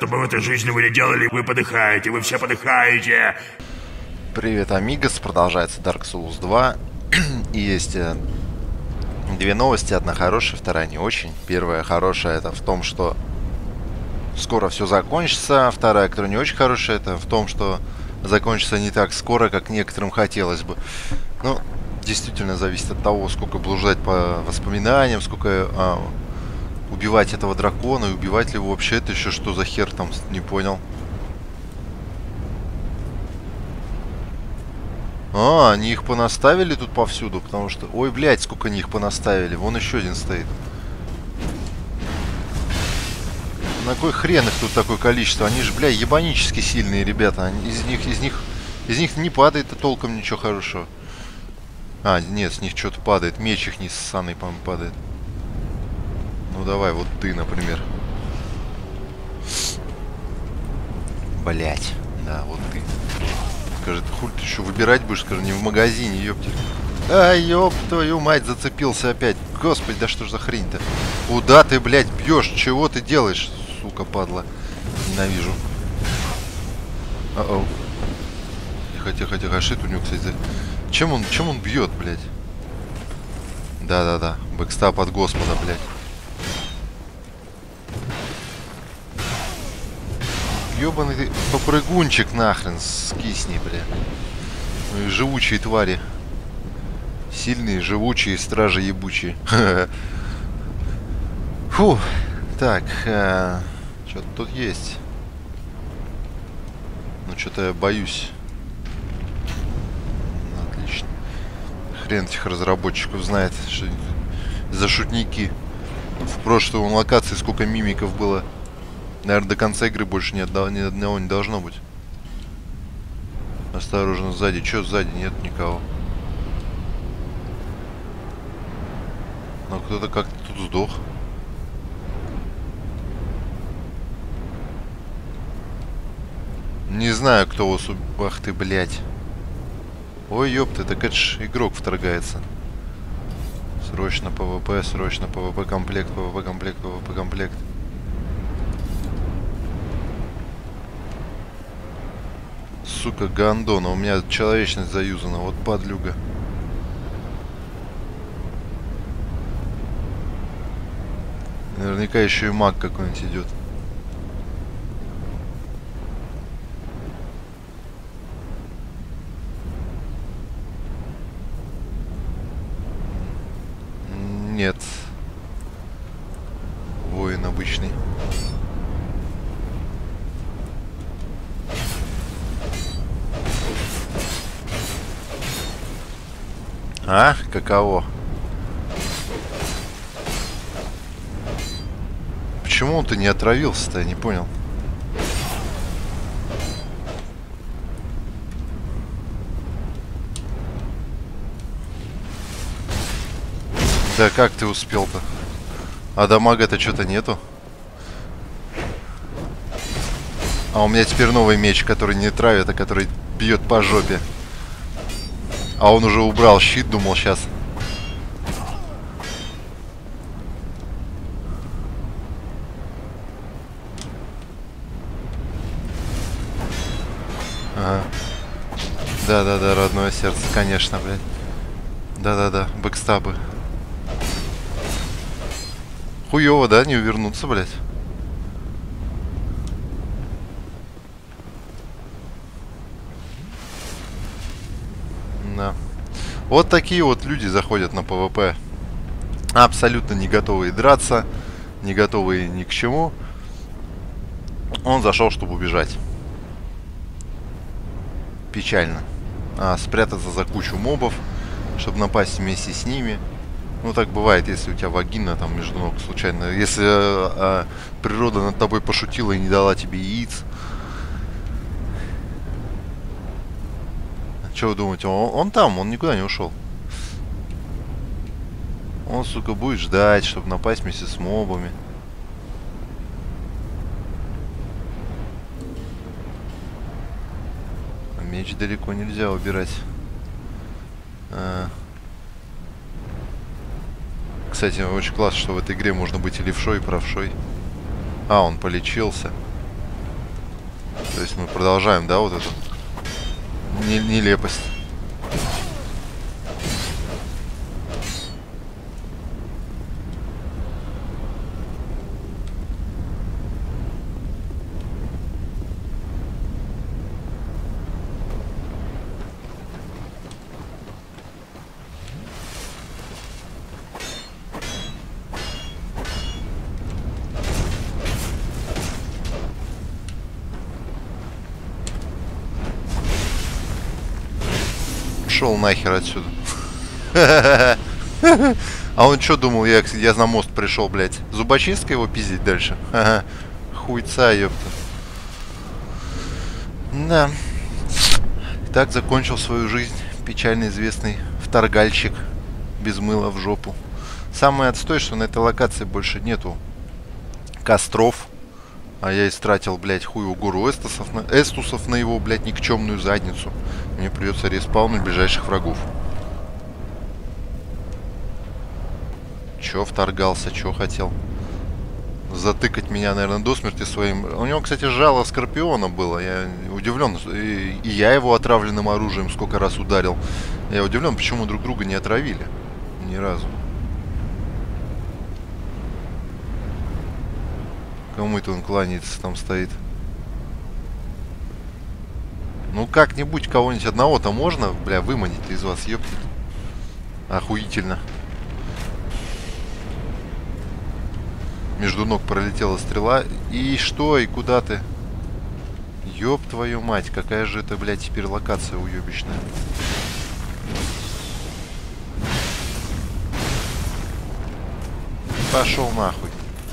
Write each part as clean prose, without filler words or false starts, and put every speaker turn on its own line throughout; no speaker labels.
Что бы в этой жизни вы ни делали, вы подыхаете, вы все подыхаете.
Привет, амигос, продолжается Dark Souls 2. И есть две новости, одна хорошая, вторая не очень. Первая хорошая это в том, что скоро все закончится. Вторая, которая не очень хорошая, это в том, что закончится не так скоро, как некоторым хотелось бы. Ну, действительно зависит от того, сколько блуждать по воспоминаниям, сколько убивать этого дракона и убивать ли его вообще. Это еще что за хер там, не понял. А, они их понаставили тут повсюду, потому что... Ой, блядь, сколько они их понаставили. Вон еще один стоит. На кой хрен их тут такое количество? Они же, блядь, ебанически сильные ребята. Из них не падает толком ничего хорошего. А, нет, с них что-то падает. Меч их не ссаный, по-моему, падает. Ну давай, вот ты, например. Блять, да, вот ты. Скажет, хуй ты еще выбирать будешь, скажи, не в магазине, ёпти. А, ёб твою мать, зацепился опять. Господи, да что ж за хрень-то? Куда ты, блядь, бьешь? Чего ты делаешь, сука, падла? Ненавижу. О-оу. Тихо, шит у него, кстати. Чем он бьет, блядь? Да-да-да, бэкстап от Господа, блядь. Ёбаный ты попрыгунчик нахрен, скисни, бля. Ну и живучие твари. Сильные, живучие, стражи ебучие. Фу. Так, что-то тут есть. Ну что-то я боюсь. Отлично. Хрен этих разработчиков знает, что за шутники. В прошлой локации сколько мимиков было. Наверное, до конца игры больше ни одного не должно быть. Осторожно, сзади. Че сзади? Нет никого. Но кто-то как-то тут сдох. Не знаю, кто вас убил. Ах ты, блядь. Ой, ёпта, так это ж игрок вторгается. Срочно ПВП, комплект, ПВП комплект. Сука, гандона, у меня человечность заюзана, вот подлюга. Наверняка еще и маг какой-нибудь идет. Нет. Воин обычный. А? Каково? Почему он-то не отравился-то? Я не понял. Да как ты успел-то? А дамага-то что-то нету. А у меня теперь новый меч, который не травит, а который бьет по жопе. А он уже убрал щит, думал, сейчас. Ага. Да-да-да, родное сердце, конечно, блядь. Да-да-да, бэкстабы. Хуёво, да, не увернуться, блядь. Да. Вот такие вот люди заходят на ПВП. Абсолютно не готовые драться, не готовые ни к чему. Он зашел, чтобы убежать. Печально. Спрятаться за кучу мобов, чтобы напасть вместе с ними. Ну так бывает, если у тебя вагина там между ног случайно. Если природа над тобой пошутила и не дала тебе яиц. Что вы думаете? Он там, он никуда не ушел. Он, сука, будет ждать, чтобы напасть вместе с мобами. А меч далеко нельзя убирать. Кстати, очень классно, что в этой игре можно быть и левшой, и правшой. Он полечился. То есть мы продолжаем, да, вот эту нелепость. Шел нахер отсюда. А он что думал, я на мост пришел, блядь? Зубочисткой его пиздить дальше? Ага. Хуйца, ёпта. Да. Так закончил свою жизнь печально известный вторгальщик без мыла в жопу. Самое отстой, что на этой локации больше нету костров. А я истратил, блядь, хуеву гору эстусов на его, блядь, никчемную задницу. Мне придется респаунуть ближайших врагов. Чё вторгался, чё хотел? Затыкать меня, наверное, до смерти своим... У него, кстати, жало скорпиона было. Я удивлен. И я его отравленным оружием сколько раз ударил. Я удивлен, почему друг друга не отравили. Ни разу. Кому это он кланяется, там стоит? Ну как-нибудь кого-нибудь одного-то можно, бля, выманить из вас, ёптать. Охуительно. Между ног пролетела стрела. И что, и куда ты? Ёб твою мать, какая же это, блядь, теперь локация уёбищная. Пошел нахуй.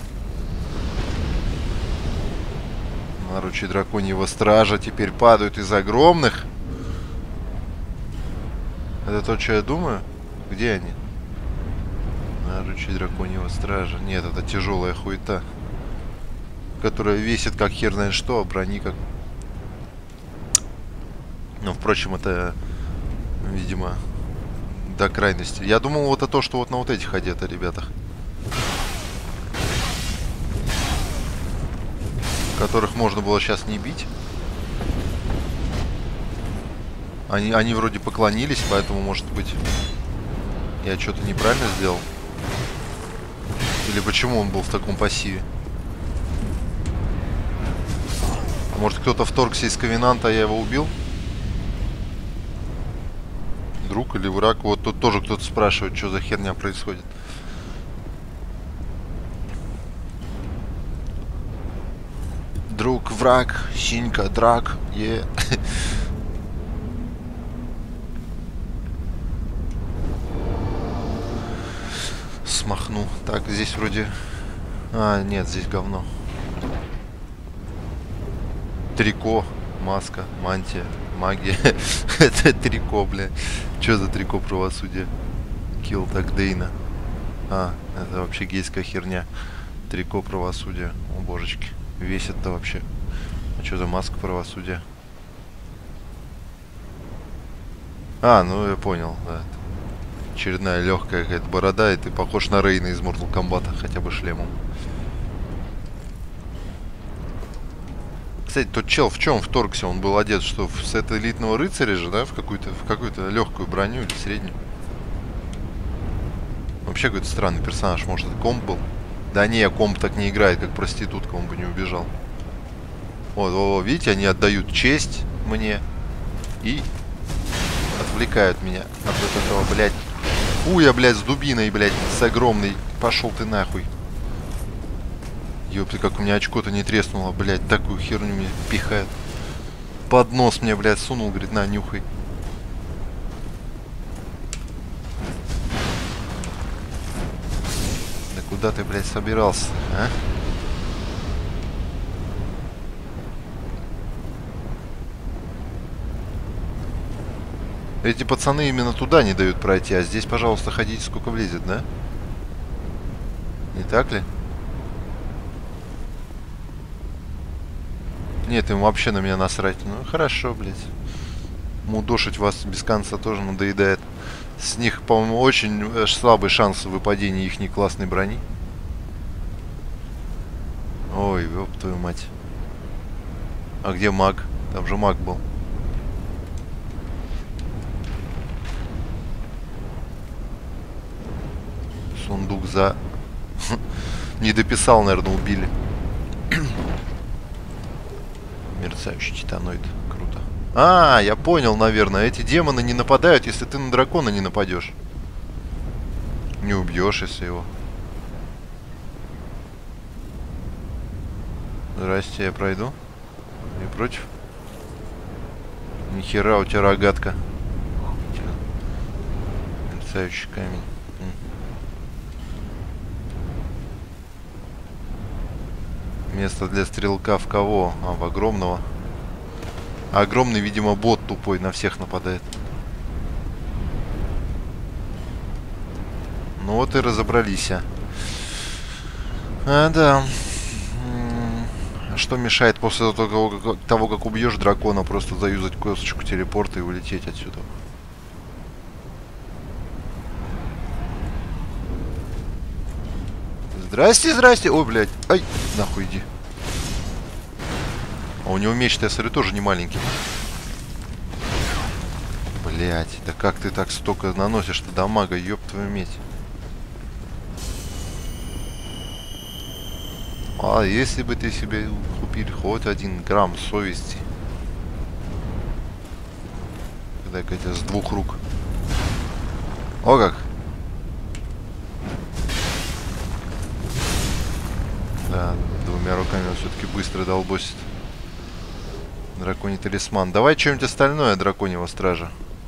Наручи драконьего стража теперь падают из огромных. Это то, что я думаю? Где они? Наручи драконьего стража. Нет, это тяжелая хуета, которая весит как хер знает что, а брони как... Ну, впрочем, это, видимо, до крайности. Я думал, вот это то, что вот на вот этих одето, ребятах. Которых можно было сейчас не бить. Они вроде поклонились, поэтому, может быть, я что-то неправильно сделал. Или почему он был в таком пассиве? А может, кто-то вторгся из Ковенанта, а я его убил? Друг или враг? Вот тут тоже кто-то спрашивает, что за херня происходит. Друг, враг, синька, драк, Смахну. Так, здесь вроде... А, нет, здесь говно. Трико, маска, мантия, магия. Это трико, бля. Что за трико правосудия? Kill так Дейна. А, это вообще гейская херня. Трико правосудия. О, божечки. Весит-то вообще. А что за маска правосудия? А, ну я понял, да. Очередная легкая какая-то борода, и ты похож на Рейна из Mortal Kombat, хотя бы шлемом. Кстати, тот чел в чем вторгся? Он был одет, что в сет элитного рыцаря же, да? В какую-то легкую броню или среднюю. Вообще какой-то странный персонаж. Может, это комп был? Да не, комп так не играет, как проститутка, он бы не убежал. Вот, видите, они отдают честь мне и отвлекают меня от вот этого, блядь. Хуя, блядь, с дубиной, блядь, с огромной. Пошел ты нахуй. Ёпты, как у меня очко-то не треснуло, блядь, такую херню мне пихают. Под нос мне, блядь, сунул, говорит, на, нюхай. Да куда ты, блядь, собирался, а? Эти пацаны именно туда не дают пройти, а здесь, пожалуйста, ходите сколько влезет, да? Не так ли? Нет, им вообще на меня насрать. Ну, хорошо, блядь. Мудошить вас без конца тоже надоедает. С них, по-моему, очень слабый шанс выпадения их классной брони. Ой, ёб твою мать. А где маг? Там же маг был. Сундук за... Не дописал, наверное, убили. Мерцающий титаноид. Круто. А, я понял, наверное. Эти демоны не нападают, если ты на дракона не нападешь. Не убьешь, если его. Здрасте, я пройду. Не против? Нихера у тебя рогатка. Мерцающий камень. Место для стрелка в кого? А, в огромного. А огромный, видимо, бот тупой на всех нападает. Ну вот и разобрались. Да. Что мешает после того, как убьешь дракона, просто заюзать косточку телепорта и улететь отсюда? Здрасте, здрасте. Ой, блядь. Ай, нахуй иди. А у него меч-то, я смотрю, тоже не маленький. Блядь, да как ты так столько наносишь-то дамага, ёб твою медь. А если бы ты себе купил хоть 1 грамм совести. Дай-ка тебя с 2 рук. О как! Да, 2 руками он все-таки быстро долбосит. Драконий талисман. Давай что-нибудь остальное, драконьего стража.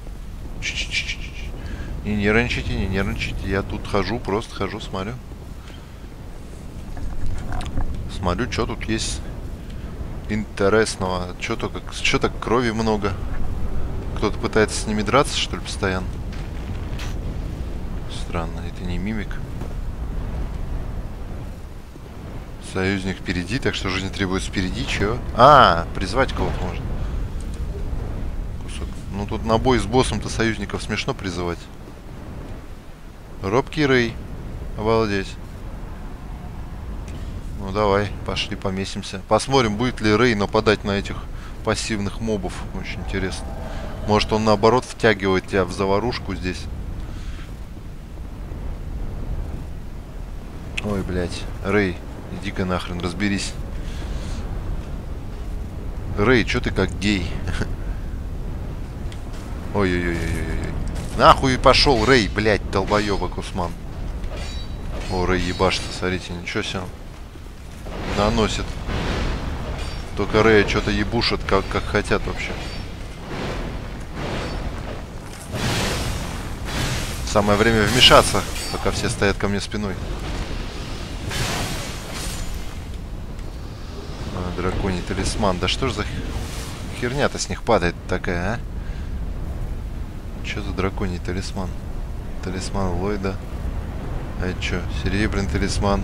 Не нервничайте, не нервничайте. Я тут хожу, просто хожу, смотрю. Смотрю, что тут есть интересного. Что-то крови много. Кто-то пытается с ними драться, что ли, постоянно. Странно, это не мимик. Союзник впереди, так что жизнь требуется впереди, чё? А, призвать кого-то можно. Кусок. Ну тут на бой с боссом-то союзников смешно призывать. Робкий Рэй. Обалдеть. Ну давай, пошли поместимся. Посмотрим, будет ли Рэй нападать на этих пассивных мобов. Очень интересно. Может он наоборот втягивает тебя в заварушку здесь. Ой, блядь. Рэй. Иди-ка нахрен, разберись. Рэй, чё ты как гей? Ой-ой-ой-ой-ой. Нахуй пошел Рэй, блядь, долбоёбок Усман. О, Рэй ебашит, смотрите, ничего себе. Наносит. Только Рэя что-то ебушат, как хотят вообще. Самое время вмешаться, пока все стоят ко мне спиной. Драконий талисман. Да что ж за херня-то с них падает такая, а? Что за драконий талисман? Талисман Ллойда. А это что? Серебряный талисман.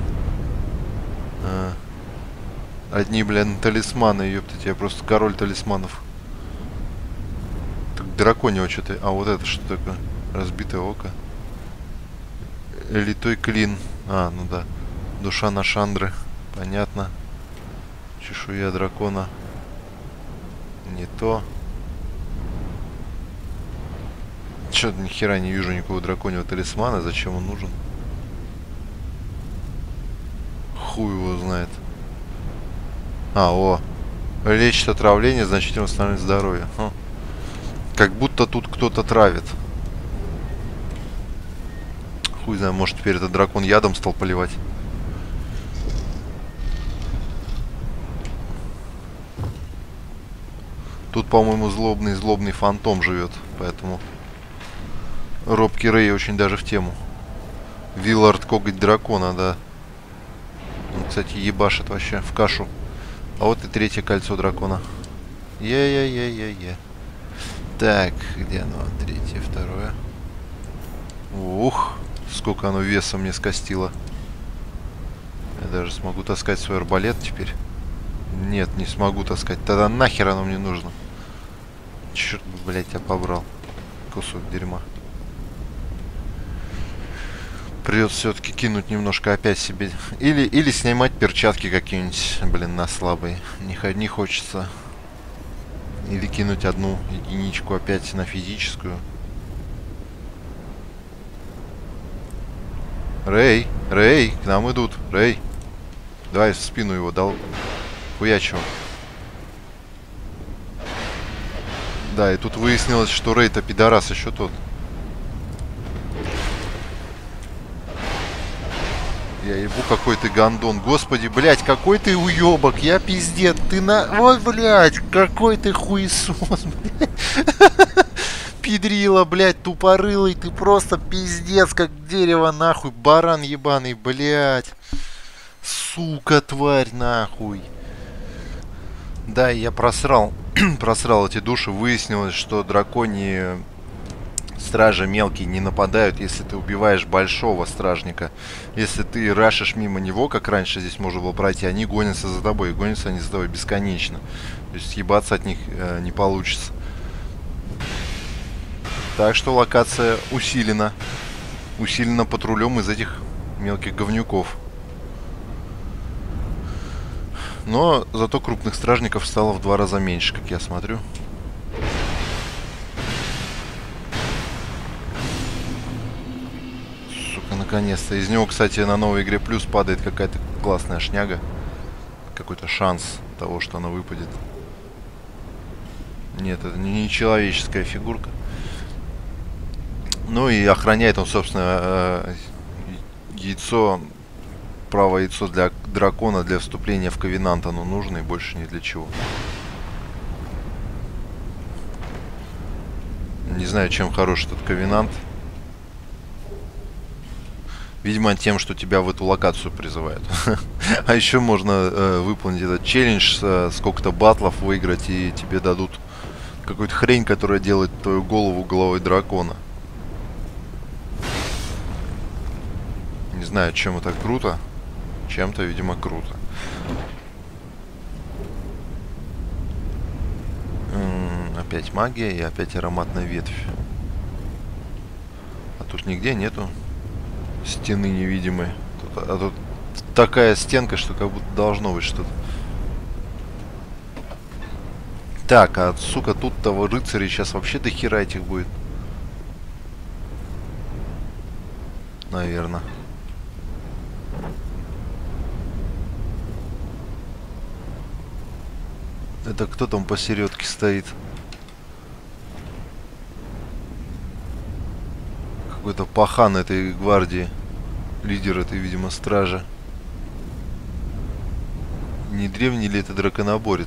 Одни, блин, талисманы, ёпта, я просто король талисманов. Так драконьего что-то. А вот это что такое? Разбитое око. Литой клин. А, ну да. Душа Нашандры. Понятно. Чешуя дракона. Не то. Чё-то ни хера не вижу никакого драконьего талисмана. Зачем он нужен? Хуй его знает. А, о. Лечит отравление, значительно восстанавливает здоровье. Как будто тут кто-то травит. Хуй знаю, может теперь этот дракон ядом стал поливать. Тут, по-моему, злобный фантом живет, поэтому робкий Рэй очень даже в тему. Виллард коготь дракона, да. Он, кстати, ебашит вообще в кашу. А вот и 3-е кольцо дракона. Е-е-е-е-е. Так, где оно? 3-е, 2-е. Ух, сколько оно веса мне скостило. Я даже смогу таскать свой арбалет теперь. Нет, не смогу таскать. Тогда нахер оно мне нужно? Черт, блядь, я побрал. Кусок дерьма. Придется все-таки кинуть немножко опять себе. Или снимать перчатки какие-нибудь, блин, на слабые. Не хочется Или кинуть одну единичку опять на физическую. Рэй, Рэй, к нам идут. Рэй. Давай в спину его дал. Хуячего. Да, и тут выяснилось, что Рэй-то пидорас еще тот. Я ебу, какой ты гандон. Господи, блядь, какой ты уебок. Я пиздец. Ты на... Вот, блядь, какой ты хуесос, блядь. Педрила, блядь, тупорылый. Ты просто пиздец, как дерево, нахуй. Баран ебаный, блядь. Сука, тварь, нахуй. Да, я просрал. Просрал эти души. Выяснилось, что драконьи стражи мелкие не нападают, если ты убиваешь большого стражника. Если ты рашишь мимо него, как раньше здесь можно было пройти, они гонятся за тобой. И гонятся они за тобой бесконечно. То есть съебаться от них не получится. Так что локация усилена. Усилена патрулем из этих мелких говнюков. Но зато крупных стражников стало в 2 раза меньше, как я смотрю. Сука, наконец-то. Из него, кстати, на новой игре плюс падает какая-то классная шняга. Какой-то шанс того, что она выпадет. Нет, это не человеческая фигурка. Ну и охраняет он, собственно, яйцо, правое яйцо для дракона для вступления в ковенант. Оно нужно и больше ни для чего. Не знаю, чем хорош этот ковенант. Видимо, тем, что тебя в эту локацию призывают. А еще можно выполнить этот челлендж, сколько-то батлов выиграть, и тебе дадут какую-то хрень, которая делает твою голову головой дракона. Не знаю, чем это круто. Чем-то, видимо, круто. Опять магия и опять ароматная ветвь. А тут нигде нету стены невидимой. А тут такая стенка, что как будто должно быть что-то. Так, а сука, тут того рыцарей сейчас вообще до хера этих будет. Наверное. Это кто там посередке стоит? Какой-то пахан этой гвардии. Лидер этой, видимо, стражи. Не древний ли это драконоборец?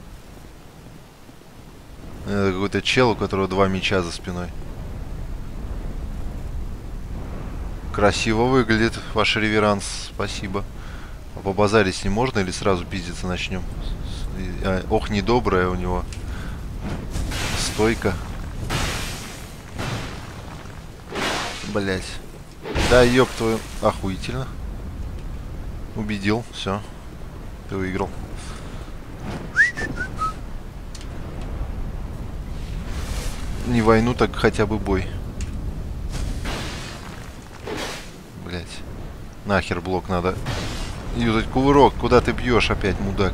Это какой-то чел, у которого 2 меча за спиной. Красиво выглядит, ваш реверанс. Спасибо. А побазарить с ним можно или сразу пиздиться начнем? Ох, недобрая у него стойка. Блять. Да, ёб твою. Охуительно. Убедил, все. Ты выиграл. Не войну, так хотя бы бой. Блять. Нахер блок надо юзать кувырок. Куда ты бьешь опять, мудак?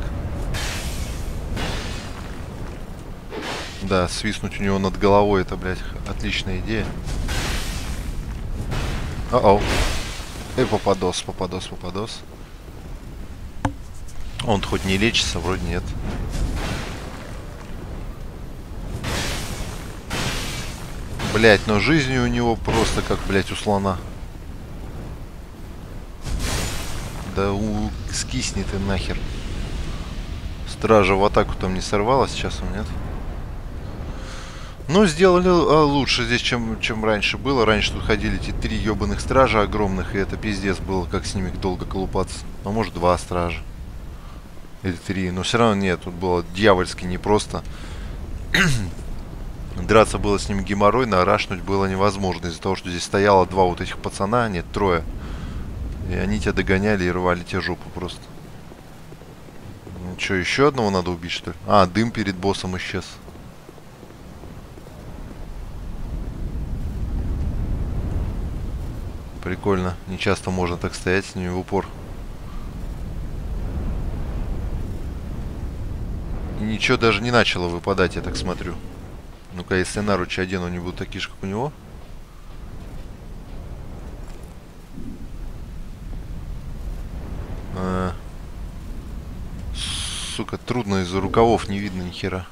Да, свистнуть у него над головой, это, блядь, отличная идея. О-оу. Попадос, попадос, попадос. Он хоть не лечится, вроде нет. Блять, но жизнь у него просто как, блять, у слона. Да скисни ты нахер. Стража в атаку там не сорвалась, сейчас он нет. Ну, сделали лучше здесь, чем раньше было. Раньше тут ходили эти 3 ебаных стража огромных, и это пиздец было, как с ними долго колупаться. А может 2 стража. Или 3. Но все равно нет, тут было дьявольски непросто. Драться было с ними геморройно, а рашнуть было невозможно. Из-за того, что здесь стояло 2 вот этих пацана, нет, 3. И они тебя догоняли и рвали тебе жопу просто. Ну что, еще одного надо убить, что ли? А, дым перед боссом исчез. Прикольно. Не часто можно так стоять с ними в упор. И ничего даже не начало выпадать, я так смотрю. Ну-ка, если наручи одену, они будут такие же, как у него. Сука, трудно, из-за рукавов не видно ни хера.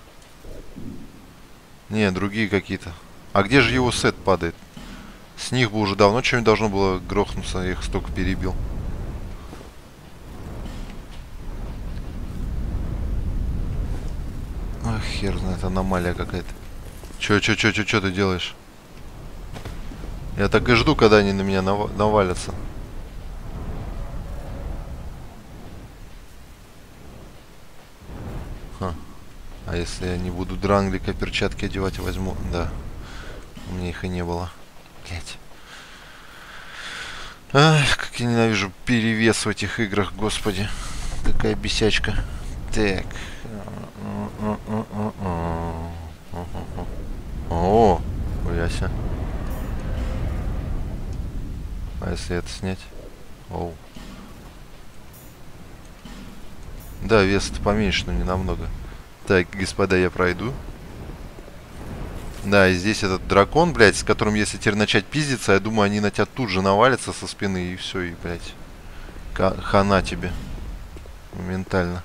Не, другие какие-то. А где же его сет падает? С них бы уже давно что-нибудь должно было грохнуться, я их столько перебил. Ах, хер знает, аномалия какая-то. Чё ты делаешь? Я так и жду, когда они на меня навалятся. Ха. А если я не буду дранглика перчатки одевать, возьму? Да. У меня их и не было. Блять. Ах, как я ненавижу перевес в этих играх, господи. Какая бесячка. Так. О, хуяся. А если это снять? Оу. Да, вес-то поменьше, но не намного. Так, господа, я пройду. Да, и здесь этот дракон, блядь, с которым, если теперь начать пиздиться, я думаю, они на тебя тут же навалятся со спины, и все, и, блядь, хана тебе. Моментально.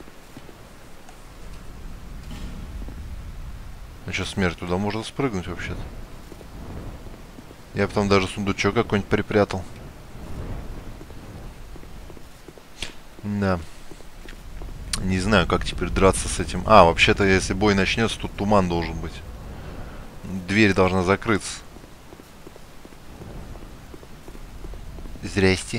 А что, смерть, туда можно спрыгнуть вообще-то? Я потом даже сундучок какой-нибудь припрятал. Да. Не знаю, как теперь драться с этим. А, вообще-то, если бой начнется, тут туман должен быть. Дверь должна закрыться. Здрасте.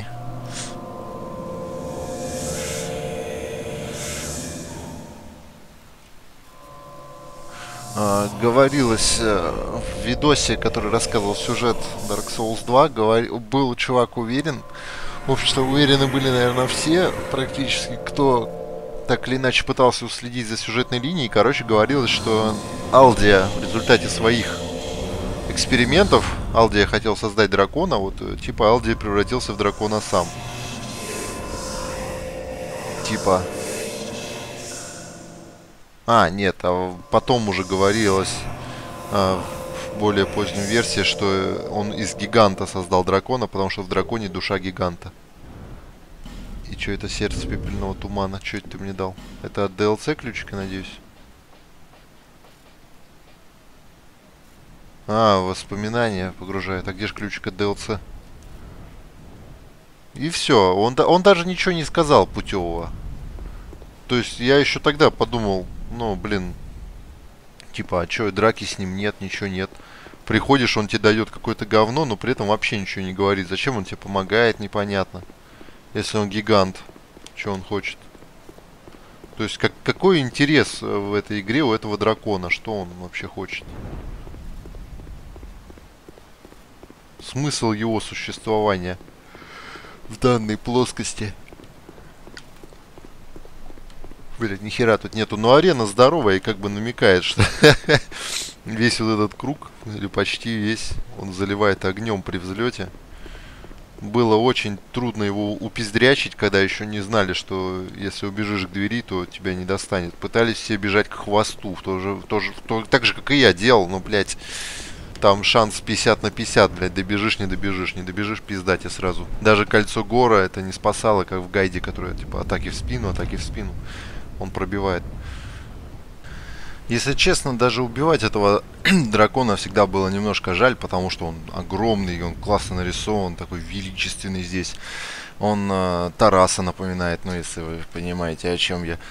Говорилось в видосе, который рассказывал сюжет Dark Souls 2, был чувак уверен, в общем-то уверены были, наверное, все практически, кто так или иначе пытался уследить за сюжетной линией. Короче, говорилось, что Алдия в результате своих экспериментов, Алдия хотел создать дракона, вот типа Алдия превратился в дракона сам. Типа... А, нет, а потом уже говорилось в более поздней версии, что он из гиганта создал дракона, потому что в драконе душа гиганта. И что это сердце пепельного тумана? Что это ты мне дал? Это от DLC ключик, я надеюсь? А, воспоминания погружает. А где же ключик от DLC? И все. Он даже ничего не сказал путевого. То есть я еще тогда подумал, ну, блин, типа, а что, драки с ним нет, ничего нет. Приходишь, он тебе дает какое-то говно, но при этом вообще ничего не говорит. Зачем он тебе помогает, непонятно. Если он гигант, что он хочет. То есть, какой интерес в этой игре у этого дракона? Что он вообще хочет? Смысл его существования в данной плоскости. Блять, нихера тут нету. Но арена здоровая и как бы намекает, что весь вот этот круг, или почти весь, он заливает огнем при взлете. Было очень трудно его упиздрячить, когда еще не знали, что если убежишь к двери, то тебя не достанет. Пытались все бежать к хвосту, так же, как и я делал, но, блядь, там шанс 50 на 50, блядь, добежишь, не добежишь, пизда тебе сразу. Даже кольцо Гора это не спасало, как в гайде, которое, типа, атаки в спину. Он пробивает. Если честно, даже убивать этого дракона всегда было немножко жаль, потому что он огромный, он классно нарисован, такой величественный здесь. Он Тараса напоминает, ну если вы понимаете, о чем я.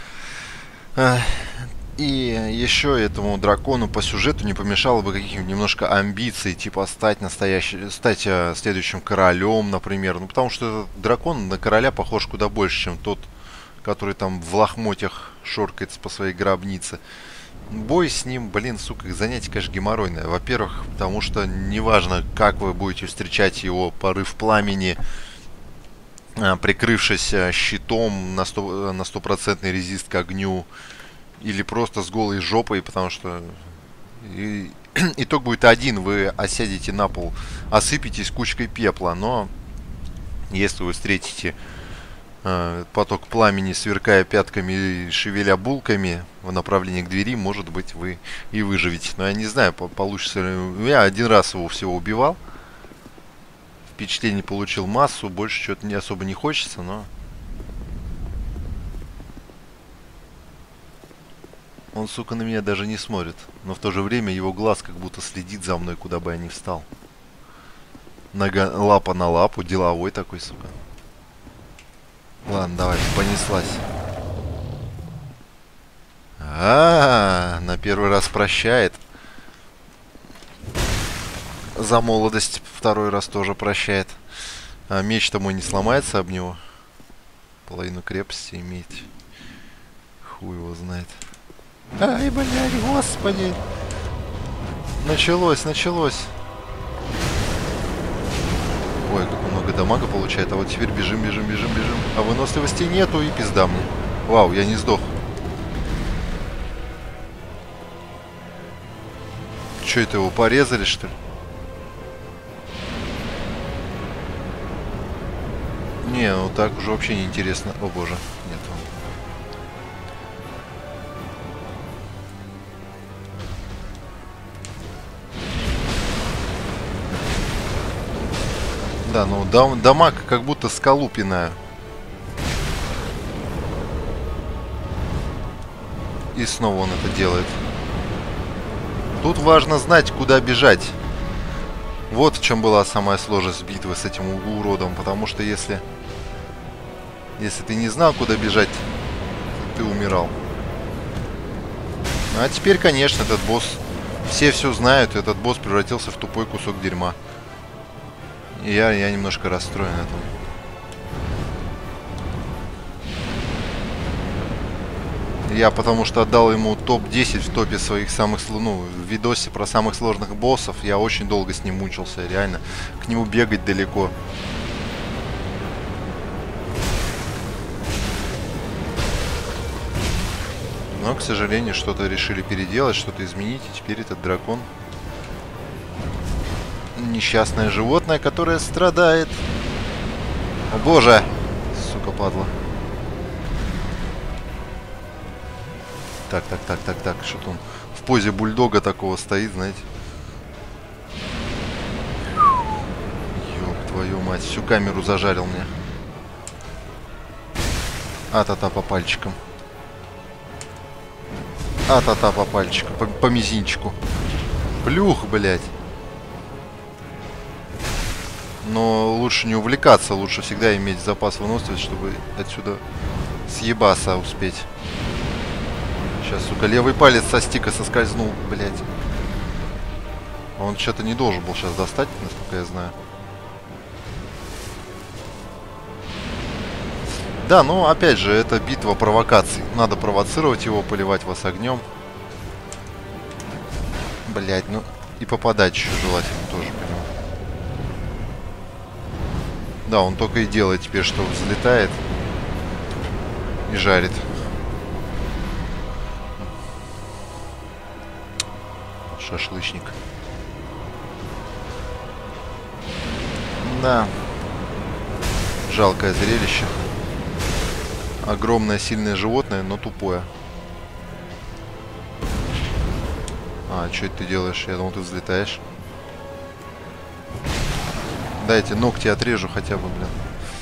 И еще этому дракону по сюжету не помешало бы каких-нибудь немножко амбиций, типа стать следующим королем, например. Ну потому что этот дракон на короля похож куда больше, чем тот, который там в лохмотьях шоркается по своей гробнице. Бой с ним, блин, сука, занятие, конечно, геморройное. Во-первых, потому что неважно, как вы будете встречать его порыв пламени, прикрывшись щитом на 100% резист к огню, или просто с голой жопой, потому что итог будет один, вы осядете на пол, осыпетесь кучкой пепла. Но если вы встретите поток пламени, сверкая пятками и шевеля булками в направлении к двери, может быть, вы и выживете. Но я не знаю, получится ли... Я один раз его всего убивал. Впечатлений получил массу, больше что-то не особо не хочется, но... Он, сука, на меня даже не смотрит. Но в то же время его глаз как будто следит за мной, куда бы я ни встал. Нога, лапа на лапу, деловой такой, сука. Ладно, давай, понеслась. На первый раз прощает. За молодость второй раз тоже прощает. А меч-то мой не сломается об него. Половину крепости имеет. Хуй его знает. Ай, блядь, господи. Началось. Ой, как много дамага получает. А вот теперь бежим. А выносливости нету и пизда мне. Вау, я не сдох. Че это, его порезали, что ли? Не, ну так уже вообще не интересно. О боже, нет. Да, ну дамаг как будто скалу пинаю. И снова он это делает. Тут важно знать, куда бежать. Вот в чем была самая сложность битвы с этим уродом. Потому что если ты не знал, куда бежать, ты умирал. А теперь, конечно, этот босс... Все знают, этот босс превратился в тупой кусок дерьма. И я немножко расстроен этим. Я потому что отдал ему топ-10 в топе своих самых... Ну, в видосе про самых сложных боссов. Я очень долго с ним мучился, реально. К нему бегать далеко. Но, к сожалению, что-то решили переделать, что-то изменить. И теперь этот дракон... Несчастное животное, которое страдает. О боже! Сука, падла. Так. Что-то он в позе бульдога такого стоит, знаете. Ёб твою мать. Всю камеру зажарил мне. А-та-та по пальчикам. А-та-та по пальчику. По мизинчику. Плюх, блядь. Но лучше не увлекаться, лучше всегда иметь запас выносливости, чтобы отсюда съебаться успеть. Сейчас, сука, левый палец со стика соскользнул, блядь. Он что-то не должен был сейчас достать, насколько я знаю. Да, ну опять же, это битва провокаций. Надо провоцировать его, поливать вас огнем. Блядь, ну и попадать еще желательно тоже, понимаю. Да, он только и делает теперь, что взлетает и жарит. Шашлычник. Да. Жалкое зрелище. Огромное сильное животное, но тупое. А, что это ты делаешь? Я думал, ты взлетаешь. Дайте ногти отрежу хотя бы, блин.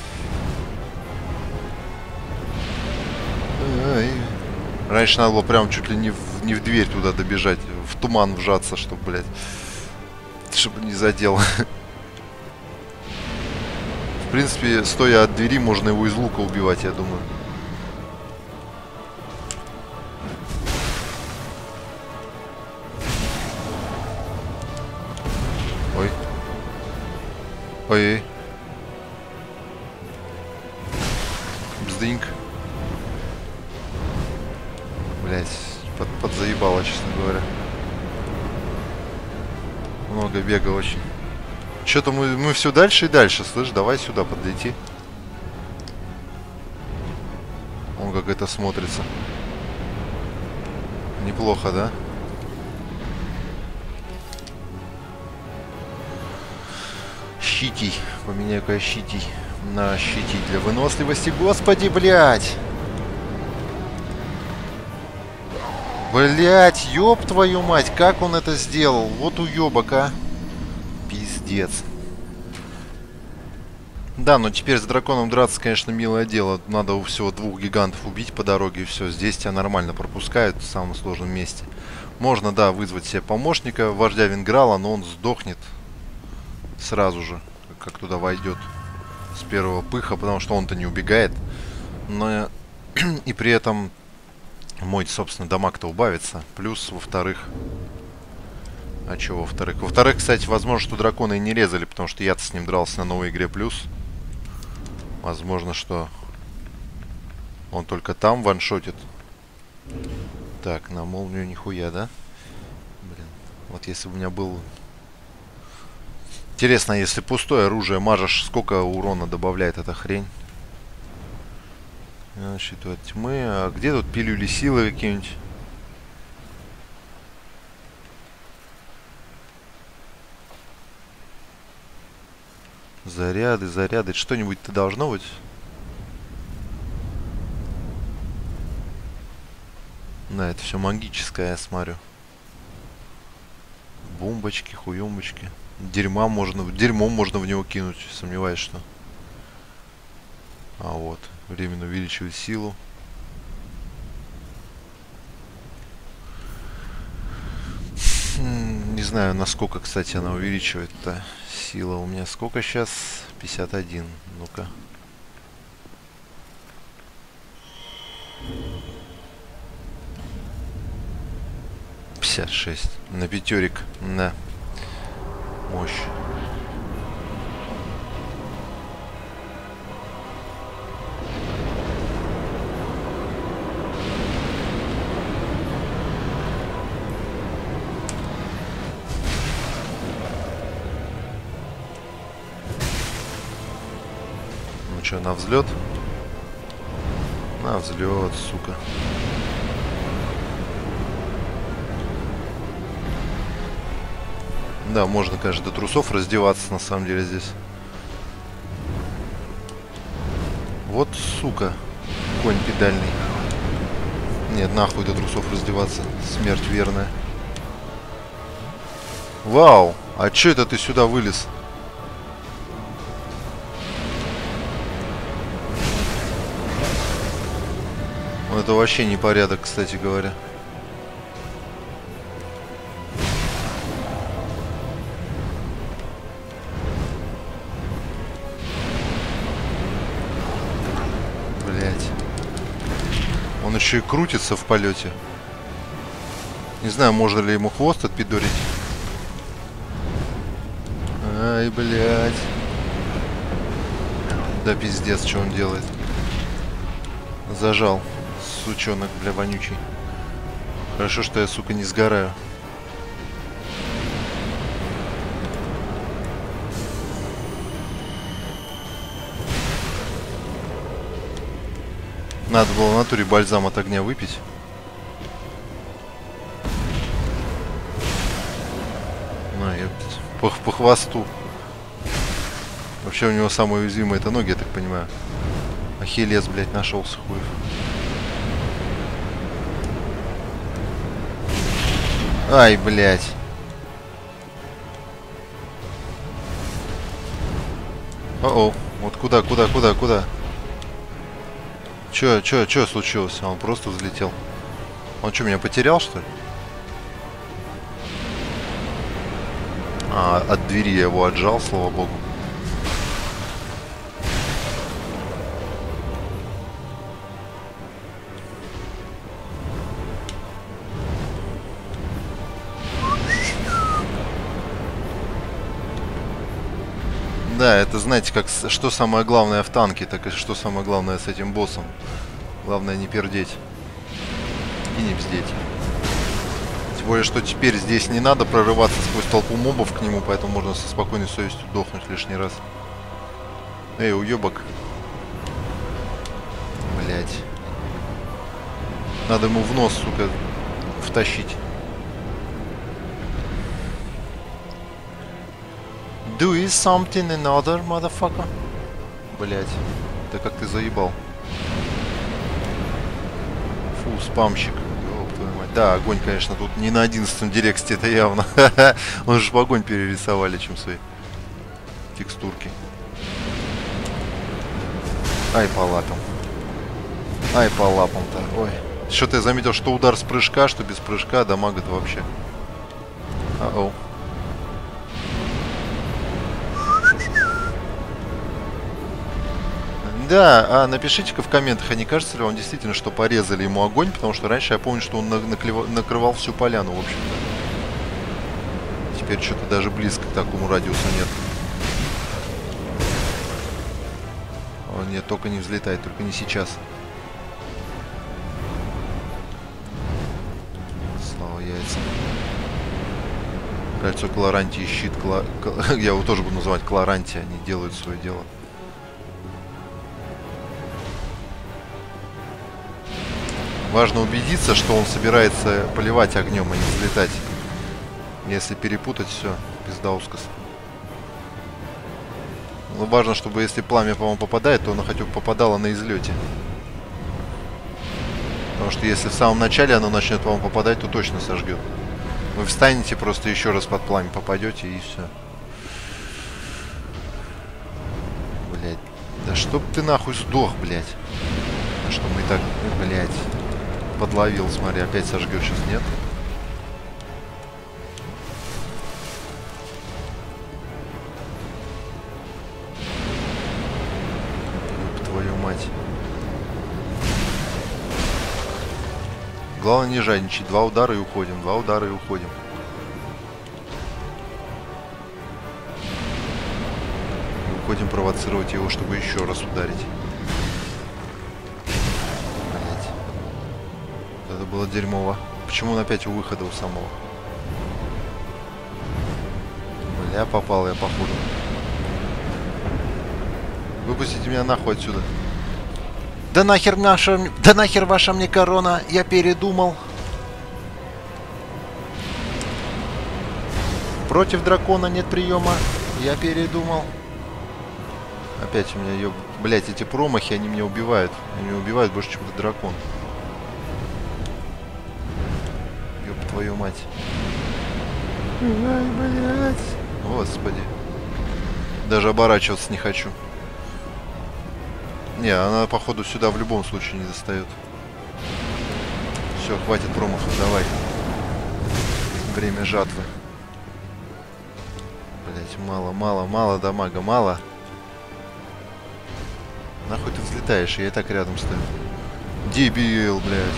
Раньше надо было прям чуть ли не в дверь туда добежать, в туман вжаться, чтобы, блядь, чтобы не задел. В принципе, стоя от двери, можно его из лука убивать, я думаю. Ой. Ой. Бздыньк. Блять, подзаебало, честно говоря. Много бега очень. Что-то мы все дальше и дальше, слышь, давай сюда подлети. Он как это смотрится. Неплохо, да? Щитий. Поменяю-ка щитий. На щите для выносливости. Господи, блядь! Блядь, ёб твою мать, как он это сделал? Вот уёбок, а. Пиздец. Да, но теперь с драконом драться, конечно, милое дело. Надо всего 2 гигантов убить по дороге, и все. Здесь тебя нормально пропускают в самом сложном месте. Можно, да, вызвать себе помощника, вождя Винграла, но он сдохнет сразу же, как туда войдет с первого пыха, потому что он-то не убегает. Но и при этом мой, собственно, дамаг-то убавится. Плюс, во-вторых... А чё во-вторых? Во-вторых, кстати, возможно, что драконы и не резали, потому что я-то с ним дрался на новой игре плюс. Возможно, что он только там ваншотит. Так, на молнию нихуя, да? Блин, вот если бы у меня был... Интересно, если пустое оружие мажешь, сколько урона добавляет эта хрень? Щит от тьмы. А где тут пилюли силы какие-нибудь? Заряды, заряды. Что-нибудь-то должно быть? Да, это все магическое, я смотрю. Бомбочки, хуёмбочки. Дерьмом можно в него кинуть. Сомневаюсь, что... А вот. Временно увеличивает силу. Не знаю, насколько, кстати, она увеличивает-то. Сила у меня сколько сейчас? 51. Ну-ка. .56. На пятерик. Да. Мощь. Ну что, на взлет? На взлет, сука. Да, можно, конечно, до трусов раздеваться, на самом деле, здесь. Вот, сука, конь педальный. Нет, нахуй до трусов раздеваться. Смерть верная. Вау, а чё это ты сюда вылез? Это вообще непорядок, кстати говоря. Блять. Он еще и крутится в полете. Не знаю, можно ли ему хвост отпидорить. Ай, блять. Да пиздец, что он делает. Зажал. Сучонок, бля, вонючий. Хорошо, что я, сука, не сгораю. Надо было в натуре бальзам от огня выпить. На, ёптать. По хвосту. Вообще у него самое уязвимое это ноги, я так понимаю. Ахиллес, блядь, нашелся, хуев. Ай, блядь. О-о. Вот куда? Чё случилось? Он просто взлетел. Он что, меня потерял, что ли? А, от двери я его отжал, слава богу. Да, это, знаете, как что самое главное в танке, так и что самое главное с этим боссом. Главное не пердеть и не бздеть. Тем более, что теперь здесь не надо прорываться сквозь толпу мобов к нему, поэтому можно со спокойной совестью дохнуть лишний раз. Эй, уёбок. Блять. Надо ему в нос, сука, втащить. Do you something another, motherfucker? Блять. Да как ты заебал. Фу, спамщик. Ёб твою мать. Да, огонь, конечно, тут не на 11-м дирексте, это явно. Он же в огонь перерисовали, чем свои текстурки. Ай, по лапам. Ай, по лапам-то. Ой. Что-то я заметил, что удар с прыжка, что без прыжка, дамага-то вообще. Ау. Да, а напишите-ка в комментах, а не кажется ли вам действительно, что порезали ему огонь, потому что раньше я помню, что он накрывал всю поляну, в общем-то. Теперь что-то даже близко к такому радиусу нет. О, нет, только не взлетай, только не сейчас. Слава яйцам. Кольцо Кларанти и щит я его тоже буду называть Кларанти, они делают свое дело. Важно убедиться, что он собирается поливать огнем, а не взлетать. Если перепутать, все, пиздаускас. Но важно, чтобы если пламя по вам попадает, то оно хотя бы попадало на излете. Потому что если в самом начале оно начнет по вам попадать, то точно сожгет. Вы встанете, просто еще раз под пламя попадете и все. Блять. Да чтоб ты нахуй сдох, блять. А что мы и так, блять. Подловил, смотри, опять сожгет, сейчас нет. Ёб твою мать. Главное не жадничать. 2 удара и уходим. 2 удара и уходим. И уходим провоцировать его, чтобы еще раз ударить. Это было дерьмово. Почему он опять у выхода у самого? Бля, попал я походу. Выпустите меня нахуй отсюда. Да нахер наша... Да нахер ваша мне корона. Я передумал. Против дракона нет приема. Я передумал. Опять у меня ее... Блять, эти промахи, они меня убивают. Они меня убивают больше, чем этот дракон. Твою мать. Ай, блядь. Господи. Даже оборачиваться не хочу. Не, она, походу, сюда в любом случае не достает. Все, хватит промахов, давай. Время жатвы. Блять, мало дамага, мало. Нахуй ты взлетаешь, я и так рядом стою. Дебил, блядь.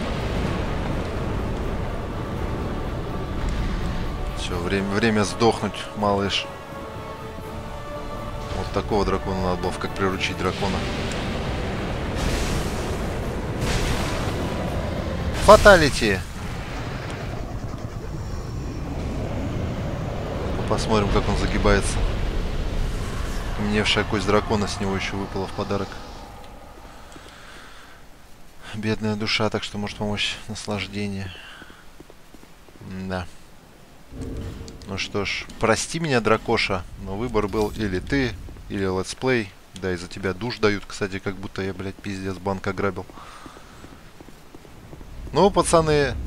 Все, время сдохнуть, малыш. Вот такого дракона надо было, как приручить дракона. Фаталити! Посмотрим, как он загибается. Каменевшая кость дракона с него еще выпала в подарок. Бедная душа, так что может помочь наслаждение. Да. Ну что ж, прости меня, дракоша, но выбор был или ты, или летсплей. Да, из-за тебя душ дают, кстати, как будто я, блядь, пиздец, банк ограбил. Ну, пацаны,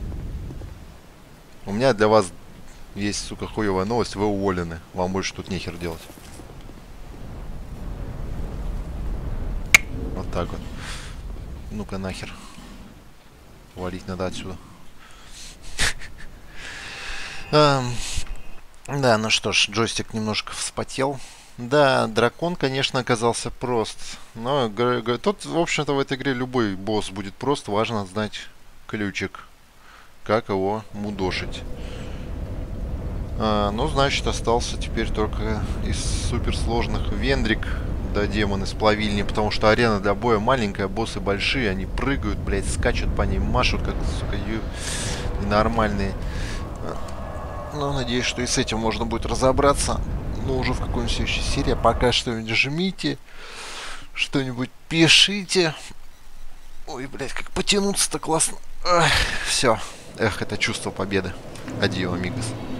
у меня для вас есть, сука, хуевая новость, вы уволены. Вам больше тут нехер делать. Вот так вот. Ну-ка нахер. Валить надо отсюда. Да, ну что ж, джойстик немножко вспотел. Да, дракон, конечно, оказался прост. Но тут, в общем-то, в этой игре любой босс будет прост. Важно знать ключик, как его мудошить. Ну, значит, остался теперь только из суперсложных Вендрик, да, демон из плавильни, потому что арена для боя маленькая, боссы большие, они прыгают, блядь, скачут по ней, машут, как, сука, ненормальные. Ну, надеюсь, что и с этим можно будет разобраться. Ну, уже в какой-нибудь следующей серии. Пока что-нибудь жмите, что-нибудь пишите. Ой, блядь, как потянуться-то классно. Все. Эх, это чувство победы. Адио, амигос.